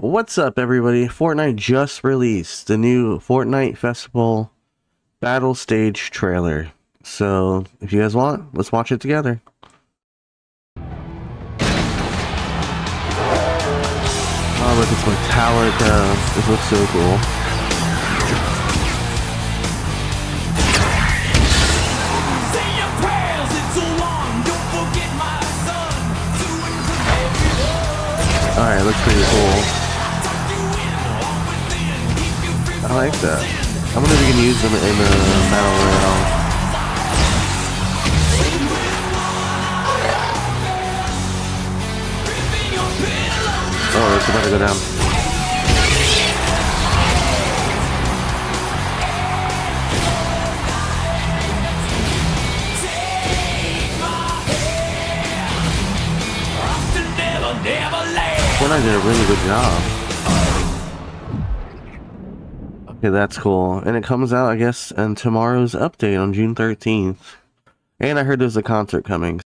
What's up, everybody? Fortnite just released the new Fortnite Festival battle stage trailer. So, if you guys want, let's watch it together. Oh, look, it's Metallica. This looks so cool. Alright, looks pretty cool. I like that. I wonder if we can use them in the Battle Royale. Oh, it's about to go down. Fortnite did a really good job. Okay, that's cool. And it comes out, I guess, in tomorrow's update on June 13th. And I heard there's a concert coming.